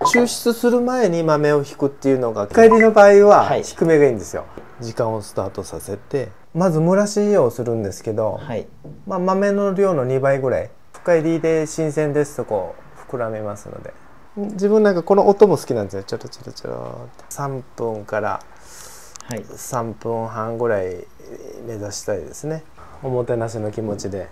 抽出する前に豆をひくっていうのが、深煎りの場合は低めがいいんですよ。時間をスタートさせて、まず蒸らしをするんですけど、豆の量の2倍ぐらい、深煎りで新鮮ですとこう膨らみますので、自分なんかこの音も好きなんですよ。ちょろちょろちょろって3分から3分半ぐらい目指したいですね。おもてなしの気持ちで。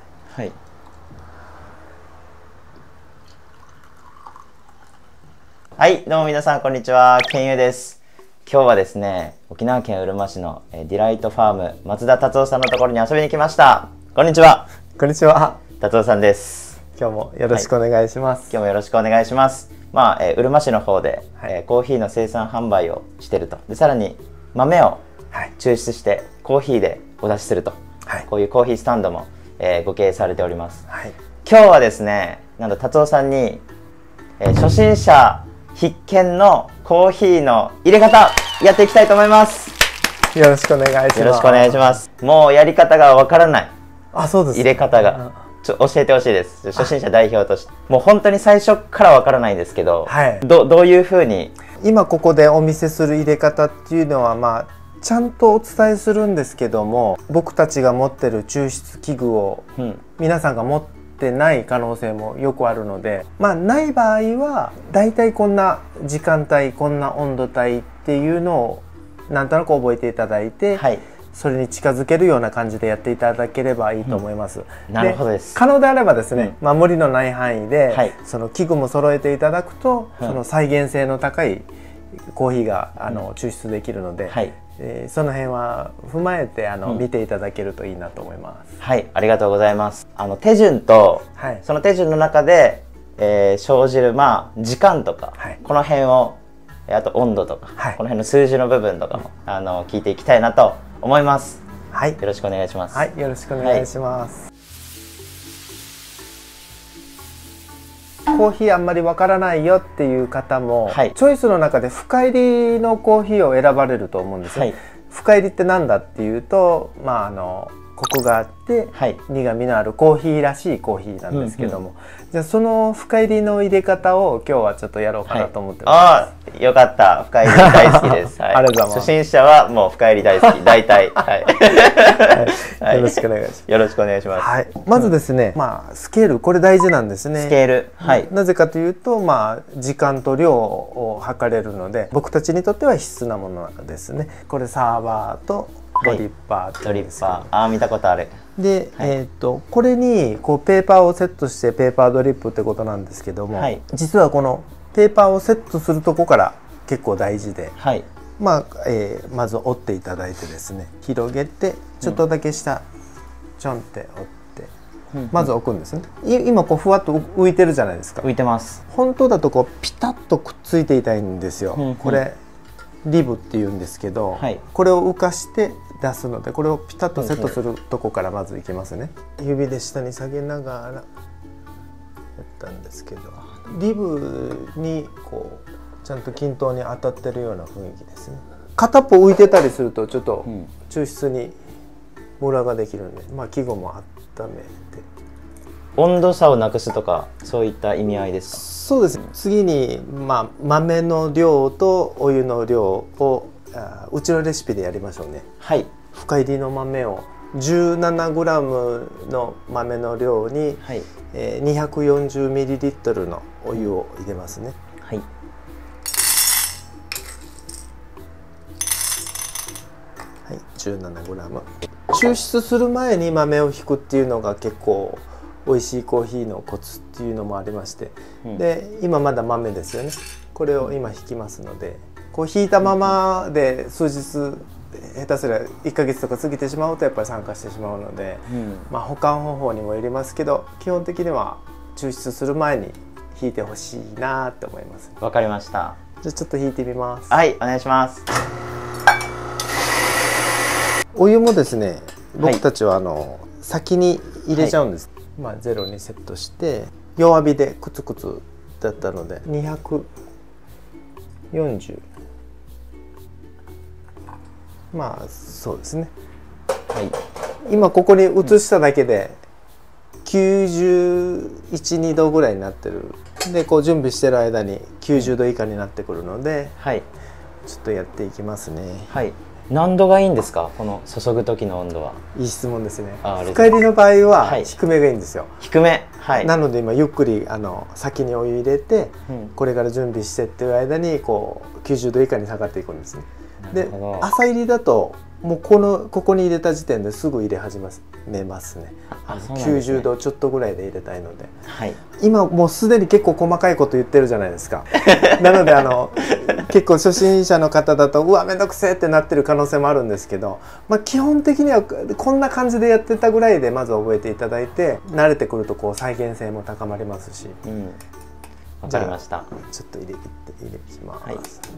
はい、どうも皆さんこんにちは、ケンユです。今日はですね、沖縄県うるま市のディライトファーム松田達夫さんのところに遊びに来ました。こんにちは。 こんにちは。 達夫さんです。 今日もよろしくお願いします。 今日もよろしくお願いします。うるま市の方で、コーヒーの生産販売をしてると。で、さらに豆を抽出してコーヒーでお出しすると。こういうコーヒースタンドも、ご経営されております。今日はですね、なんと達夫さんに、初心者必見のコーヒーの入れ方やっていきたいと思います。 よろしくお願いします。 よろしくお願いします。もうやり方がわからない。 そうです。 入れ方が教えてほしいです。初心者代表として。もう本当に最初からわからないんですけど、どういうふうに今ここでお見せする入れ方っていうのはちゃんとお伝えするんですけども、僕たちが持ってる抽出器具を皆さんが持ってない可能性もよくあるので、ない場合はだいたいこんな時間帯、こんな温度帯っていうのをなんとなく覚えていただいて、それに近づけるような感じでやっていただければいいと思います。 なるほどです。 可能であればですね、無理のない範囲で、その器具も揃えていただくと、その再現性の高いコーヒーが抽出できるので、その辺は踏まえて見ていただけるといいなと思います。 はい、ありがとうございます。手順と、その手順の中で、生じる時間とか、この辺をあと温度とか、この辺の数字の部分とかも聞いていきたいなと思います。よろしくお願いします。 よろしくお願いします。コーヒーあんまりわからないよっていう方も、チョイスの中で深煎りのコーヒーを選ばれると思うんですね。深煎りってなんだっていうと、コクがあって苦みのあるコーヒーらしいコーヒーなんですけども、じゃあその深煎りの入れ方を今日はちょっとやろうかなと思ってます。 よかった。深煎り大好きです。 ありがとうございます。 初心者はもう深煎り大好き。大体。 よろしくお願いします。 よろしくお願いします。 まずですね、スケール、これ大事なんですね。 スケール。 なぜかというと、時間と量を測れるので、僕たちにとっては必須なものですね。これサーバーとドリッパー。 ドリッパー。見たことある。 で、これにこうペーパーをセットしてペーパードリップってことなんですけども、実はこのペーパーをセットするとこから結構大事で、まず折っていただいてですね、広げてちょっとだけ下ちょんって折ってまず置くんですね。今こうふわっと浮いてるじゃないですか。 浮いてます。 本当だとこうピタッとくっついていたいんですよ。これリブっていうんですけど、これを浮かして出すので、これをピタッとセットするとこからまずいきますね。指で下に下げながらやったんですけど、リブにこうちゃんと均等に当たってるような雰囲気ですね。片っぽ浮いてたりするとちょっと抽出にムラができるんで、器具も温めて。 温度差をなくすとかそういった意味合いですか？ そうです。次に豆の量とお湯の量をうちのレシピでやりましょうね。深煎りの豆を 17g の豆の量に、240ml のお湯を入れますね。17g。抽出する前に豆をひくっていうのが結構美味しいコーヒーのコツっていうのもありまして、で今まだ豆ですよね。これを今ひきますので、こうひいたままで数日下手すりゃ1ヶ月とか過ぎてしまうとやっぱり酸化してしまうので、保管方法にもよりますけど、基本的には抽出する前にひいてほしいなって思います。 わかりました。 じゃあちょっとひいてみます。 はい、お願いします。 お湯もですね、僕たちは先に入れちゃうんです。ゼロにセットして弱火でクツクツだったので240、そうですね。今ここに移しただけで91、2度ぐらいになってるでこう準備してる間に90度以下になってくるので、はい、ちょっとやっていきますね。 はい。何度がいいんですか、この注ぐ時の温度は。 いい質問ですね。深入りの場合は低めがいいんですよ。 低め。はい。 なので今ゆっくり先にお湯入れて、これから準備してっていう間にこう90度以下に下がっていくんですね。で浅入りだともうここに入れた時点ですぐ入れ始めますね。90度ちょっとぐらいで入れたいので、はい、今もうすでに結構細かいこと言ってるじゃないですか。なので結構初心者の方だとうわめんどくせえってなってる可能性もあるんですけど、まあ、基本的にはこんな感じでやってたぐらいでまず覚えていただいて、慣れてくるとこう再現性も高まりますし。 わかりました。 ちょっと入れてきます。はい、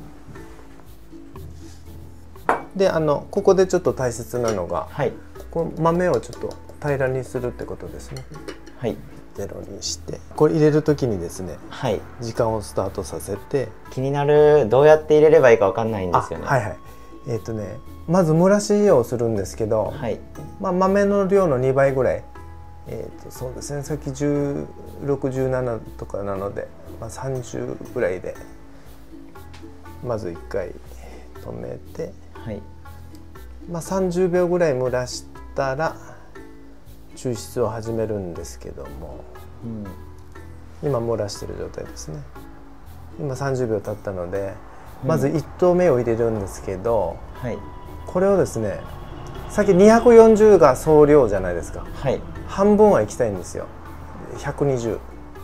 でここでちょっと大切なのが、はい、この豆をちょっと平らにするってことですね。はい、ゼロにしてこれ入れる時にですね、はい、時間をスタートさせて。 気になる、どうやって入れればいいかわかんないんですよね。 はいはい。まず蒸らしをするんですけど、はい、まあ豆の量の2倍ぐらい、そうですね、さっき16、17とかなので、まあ、30ぐらいでまず1回止めて、はい、まあ30秒ぐらい蒸らしたら抽出を始めるんですけども、今蒸らしてる状態ですね。今30秒経ったので、まず1投目を入れるんですけど、はい、これをですね、さっき240が総量じゃないですか、はい、半分はいきたいんですよ。120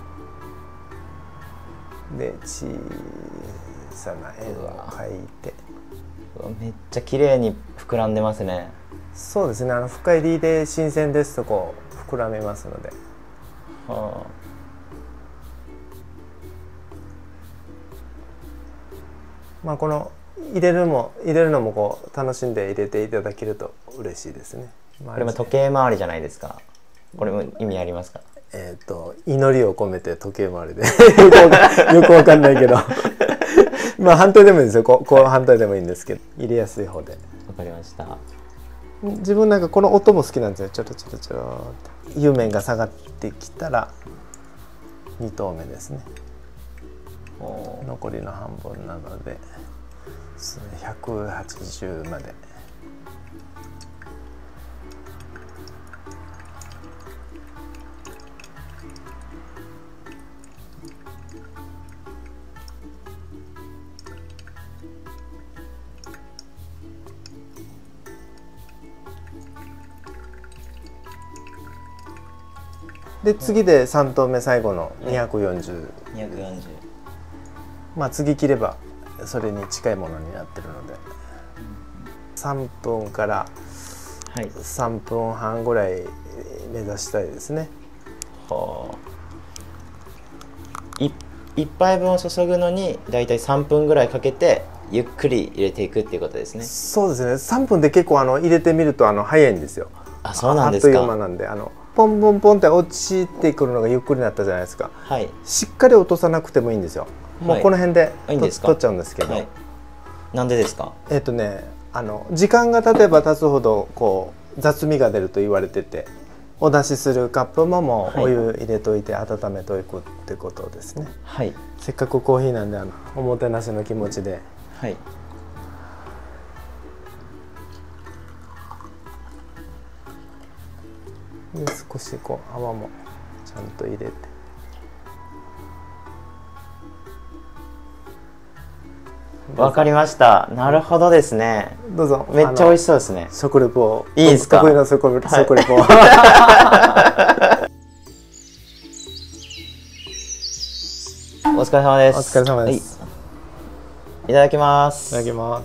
で小さな円を描いて。 めっちゃ綺麗に膨らんでますね。 そうですね、深入りで新鮮ですとこう膨らみますので。はあ、まあこの入れるのもこう楽しんで入れていただけると嬉しいですね。 これも時計回りじゃないですか。これも意味ありますか。 祈りを込めて時計回りでよくわかんないけどまあ反対でもいいんですよ。こう反対でもいいんですけど、入れやすい方で。 わかりました。 自分なんかこの音も好きなんですよ。ちょろちょろちょろって湯面が下がってきたら2投目ですね。残りの半分なので180まで。で次で3投目最後の240、まあ次切ればそれに近いものになってるので、3分から3分半ぐらい目指したいですね。はあ、1杯分を注ぐのにだいたい3分ぐらいかけてゆっくり入れていくっていうことですね。 そうですね、3分で結構入れてみると早いんですよ。 あ、そうなんですか。 あっという間なんでポンポンポンって落ちてくるのがゆっくりになったじゃないですか。はい、しっかり落とさなくてもいいんですよ。もうこの辺で取っちゃうんですけど。 なんでですか。 時間が経てば経つほどこう雑味が出ると言われてて、お出しするカップももうお湯入れといて温めといくってことですね。はい、せっかくコーヒーなんでおもてなしの気持ちで。はい、で少しこう泡もちゃんと入れて。 わかりました。なるほどですね。 どうぞ。 めっちゃ美味しそうですね。 食レポを。 いいですか。 得意な食レポ。お疲れ様です。 お疲れ様です。 はい、いただきます。 いただきます。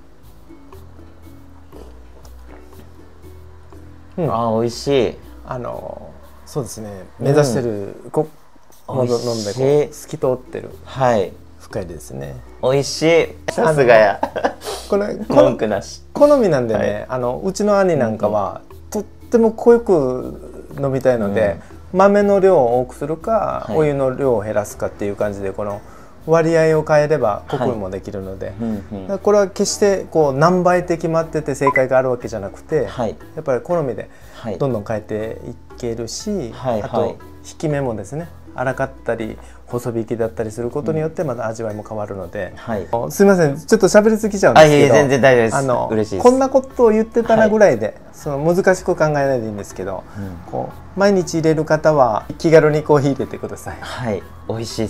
あ、美味しい。 そうですね。目指してるもの飲んでこう透き通ってる。はい。深いですね。 美味しい。さすがや。 これ文句なし。 好みなんでね、うちの兄なんかはとっても濃く飲みたいので、豆の量を多くするかお湯の量を減らすかっていう感じでこの割合を変えれば濃くもできるので、これは決してこう何倍って決まってて正解があるわけじゃなくて、やっぱり好みでどんどん変えていけるし、あと引き目もですね、 粗かったり細引きだったりすることによってまた味わいも変わるので、 はい、 すみませんちょっと喋りすぎちゃうんですけど、 全然大丈夫です。嬉しいです。 こんなことを言ってたらぐらいで、その難しく考えないでいいんですけど、こう毎日入れる方は気軽にコーヒー入れてください。 はい、美味しいです。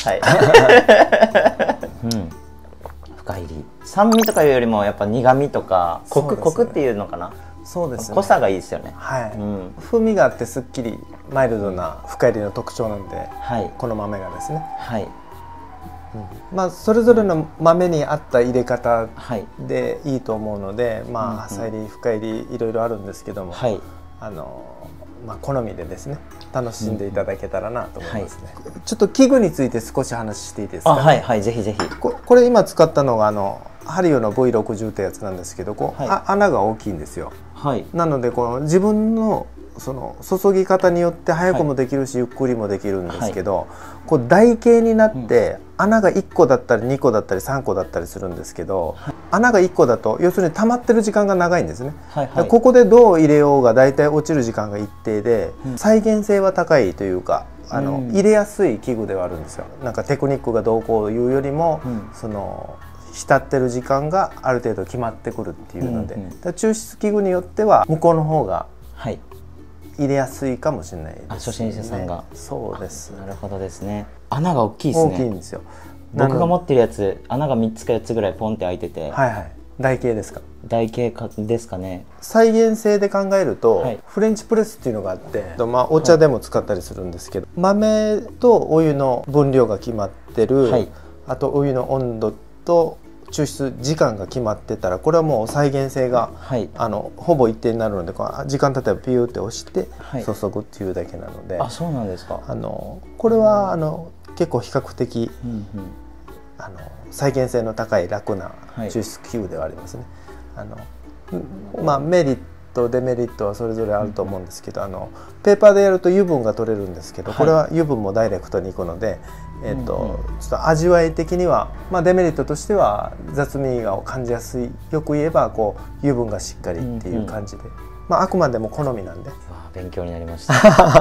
はい。深入り。酸味とかいうよりもやっぱ苦味とかコクっていうのかな。 そうですね。 濃さがいいですよね。 はい。風味があってすっきりマイルドな深入りの特徴なんで、この豆がですね。はい。まあそれぞれの豆に合った入れ方でいいと思うので、まあ浅入り深入りいろいろあるんですけども、まあ好みでですね楽しんでいただけたらなと思いますね。ちょっと器具について少し話していいですか。 はいはい、ぜひぜひ。 これ今使ったのがハリオの V60 ってやつなんですけど、穴が大きいんですよ。なのでこの自分のその注ぎ方によって早くもできるしゆっくりもできるんですけど、こう台形になって穴が1個だったり2個だったり3個だったりするんですけど、穴が1個だと要するに溜まってる時間が長いんですね。ここでどう入れようが大体落ちる時間が一定で、再現性は高いというか入れやすい器具ではあるんですよ。なんかテクニックがどうこういうよりも、その浸ってる時間がある程度決まってくるっていうので、抽出器具によっては向こうの方が入れやすいかもしれないですね。 初心者さんが。 そうです。 なるほどですね。穴が大きいですね。 大きいんですよ。 僕が持ってるやつ穴が3つか4つぐらいポンって開いてて。 台形ですか。 台形ですかね。 再現性で考えると、フレンチプレスっていうのがあって、まあお茶でも使ったりするんですけど、豆とお湯の分量が決まってる、あとお湯の温度と抽出時間が決まってたら、これはもう再現性が、ほぼ一定になるので、時間例えばピューって押して注ぐっていうだけなので、 そうなんですか。 これは結構比較的再現性の高い楽な抽出器具ではありますね。まあメリットデメリットはそれぞれあると思うんですけど、ペーパーでやると油分が取れるんですけど、これは油分もダイレクトにいくので、ちょっと味わい的には、まあ、デメリットとしては雑味を感じやすい。よく言えばこう油分がしっかりっていう感じで、まああくまでも好みなんで。 勉強になりました。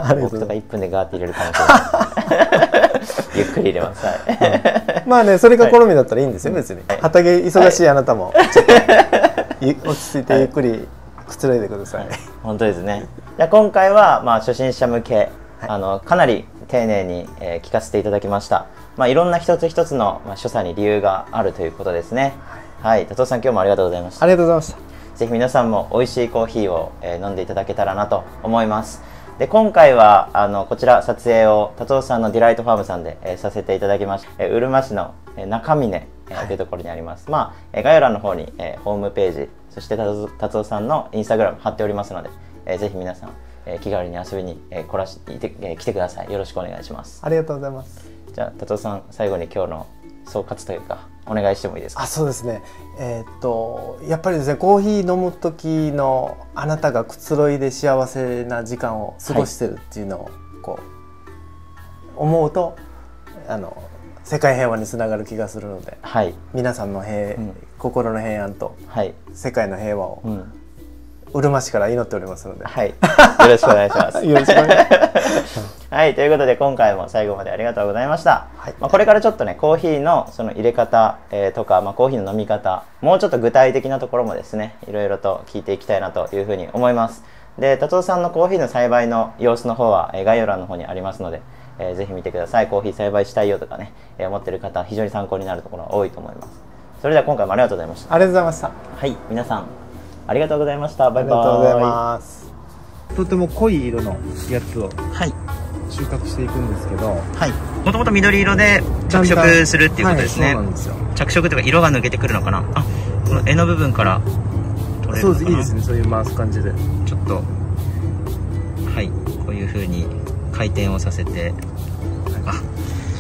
僕とか1分でガーって入れるかもしれない。ゆっくり入れます。 まあね、それが好みだったらいいんですよ、別に。畑忙しいあなたもちょっと落ち着いてゆっくりくつろいでください。 本当ですね。じゃ今回はまあ初心者向け、かなり丁寧に聞かせていただきました。まあいろんな一つ一つの所作に理由があるということですね。はい、達夫さん今日もありがとうございました。 ありがとうございました。 ぜひ皆さんも美味しいコーヒーを飲んでいただけたらなと思います。で今回はこちら撮影を達夫さんのディライトファームさんでさせていただきました。うるま市の中峰というところにあります。まあ概要欄の方にホームページ、そして達夫さんのインスタグラム貼っておりますので、ぜひ皆さん気軽に遊びに来てください。よろしくお願いします。 ありがとうございます。 じゃあ達夫さん最後に今日の総括というかお願いしてもいいですか。 そうですね。やっぱりですね、コーヒー飲む時のあなたがくつろいで幸せな時間を過ごしてるっていうのをこう思うと、世界平和につながる気がするので、皆さんの心の平安と世界の平和をうるま市から祈っておりますので、 よろしくお願いします。よろしくお願いします。はい、ということで今回も最後までありがとうございました。これからちょっとねコーヒーのその入れ方、とか、コーヒーの飲み方、もうちょっと具体的なところもですねいろいろと聞いていきたいなというふうに思います。で達夫さんのコーヒーの栽培の様子の方は概要欄の方にありますので、ぜひ見てください。コーヒー栽培したいよとかね、思ってる方非常に参考になるところが多いと思います。それでは今回もありがとうございました。 ありがとうございました。 はい、皆さんありがとうございました。バイバイ。 ありがとうございます。とても濃い色のやつを収穫していくんですけど、 もともと緑色で着色するっていうことですね。着色というか色が抜けてくるのかな。この柄の部分から取れるのかな。そうです、いいですね。そういう回す感じでちょっとこういう風に回転をさせて、